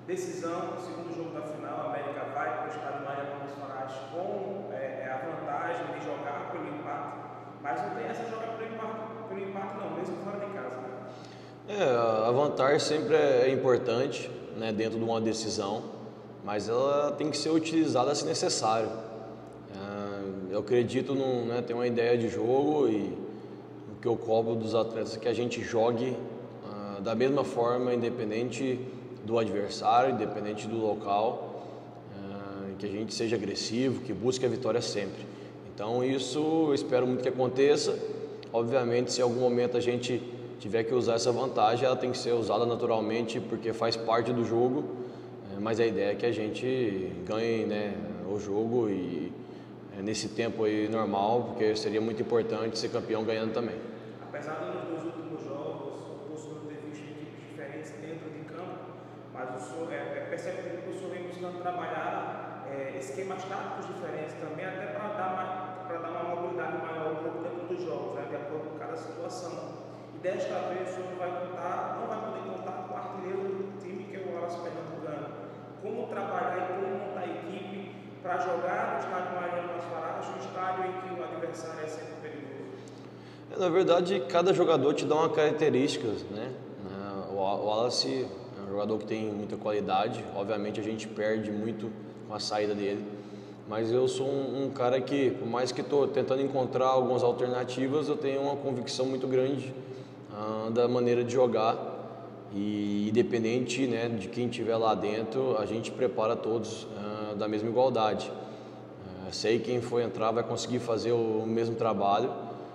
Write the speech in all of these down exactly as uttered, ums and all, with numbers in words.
decisão, no segundo jogo da final, a América vai para o estádio Mariano Soares com é, a vantagem de jogar pelo empate, mas não tem essa jogar pelo empate, pelo empate não, mesmo fora de casa. Né? É, a vantagem sempre é importante, né, dentro de uma decisão, mas ela tem que ser utilizada se necessário. É, eu acredito, num, né, ter uma ideia de jogo e o que eu cobro dos atletas é que a gente jogue uh, da mesma forma, independente do adversário, independente do local, uh, que a gente seja agressivo, que busque a vitória sempre. Então isso eu espero muito que aconteça. Obviamente, se em algum momento a gente tiver que usar essa vantagem, ela tem que ser usada naturalmente, porque faz parte do jogo, uh, mas a ideia é que a gente ganhe, né, o jogo e uh, nesse tempo aí normal, porque seria muito importante ser campeão ganhando também. Apesar dos dois últimos jogos, o senhor ter visto equipes diferentes dentro de campo, mas o senhor é, é perceptível que o senhor vem buscando trabalhar é, esquemas táticos diferentes também, até para dar, para dar uma mobilidade maior um pouco dentro dos jogos, né, de acordo com cada situação. E desta vez o senhor vai contar, não vai poder contar com o artilheiro do time, que é o Wallace Pernambucano. Como trabalhar e como montar a equipe para jogar no estádio Mariano Soares, um estádio em que o adversário é sempre perigoso? Na verdade, cada jogador te dá uma característica, né? O Wallace é um jogador que tem muita qualidade, obviamente a gente perde muito com a saída dele, mas eu sou um, um cara que, por mais que estou tentando encontrar algumas alternativas, eu tenho uma convicção muito grande uh, da maneira de jogar e independente, né, de quem estiver lá dentro, a gente prepara todos uh, da mesma igualdade. Uh, sei que quem for entrar vai conseguir fazer o mesmo trabalho.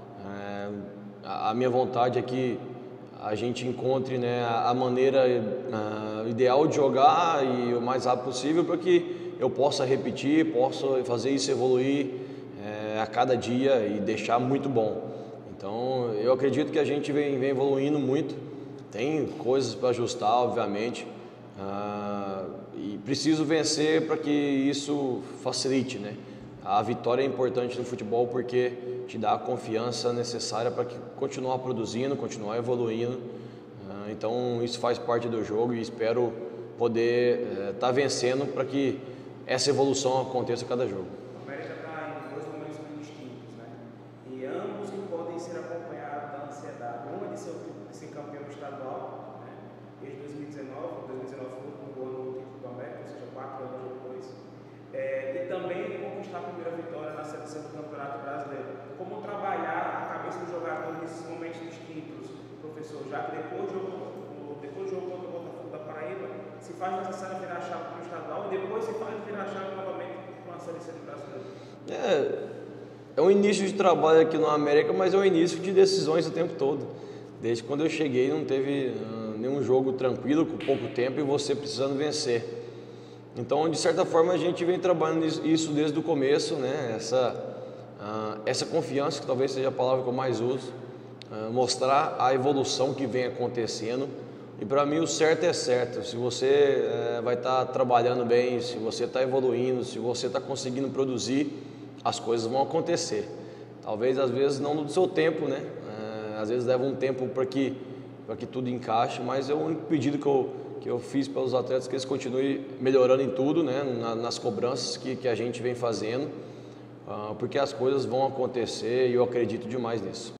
A minha vontade é que a gente encontre, né, a maneira uh, ideal de jogar e o mais rápido possível para que eu possa repetir, possa fazer isso evoluir uh, a cada dia e deixar muito bom. Então eu acredito que a gente vem, vem evoluindo muito, tem coisas para ajustar, obviamente, uh, e preciso vencer para que isso facilite, né? A vitória é importante no futebol porque te dá a confiança necessária para continuar produzindo, continuar evoluindo. Então isso faz parte do jogo e espero poder estar vencendo para que essa evolução aconteça a cada jogo. A América está em dois momentos bem distintos, né? E ambos podem ser acompanhados da ansiedade. Um é de ser, de ser campeão estadual, né? Desde dois mil e dezenove, dois mil e dezenove foi o último ano no título do América, ou seja, quatro anos depois. É, e também conquistar a primeira vitória na Série C do Campeonato Brasileiro. Como trabalhar a cabeça do jogador nesses momentos distintos, professor? Já que depois do jogo, depois do jogo contra o Botafogo da Paraíba, se faz necessário virar a chave para o estadual e depois se faz virar a chave novamente para a Série C do Brasileiro. É, é um início de trabalho aqui no América, mas é um início de decisões o tempo todo. Desde quando eu cheguei não teve uh, nenhum jogo tranquilo, com pouco tempo e você precisando vencer. Então, de certa forma, a gente vem trabalhando isso desde o começo, né? Essa, uh, essa confiança, que talvez seja a palavra que eu mais uso, uh, mostrar a evolução que vem acontecendo. E para mim o certo é certo. Se você uh, vai estar tá trabalhando bem, se você está evoluindo, se você está conseguindo produzir, as coisas vão acontecer. Talvez, às vezes, não no seu tempo, né? Uh, às vezes leva um tempo para que, para que tudo encaixe, mas é o único pedido que eu que eu fiz para os atletas, que eles continuem melhorando em tudo, né, nas cobranças que, que a gente vem fazendo, porque as coisas vão acontecer e eu acredito demais nisso.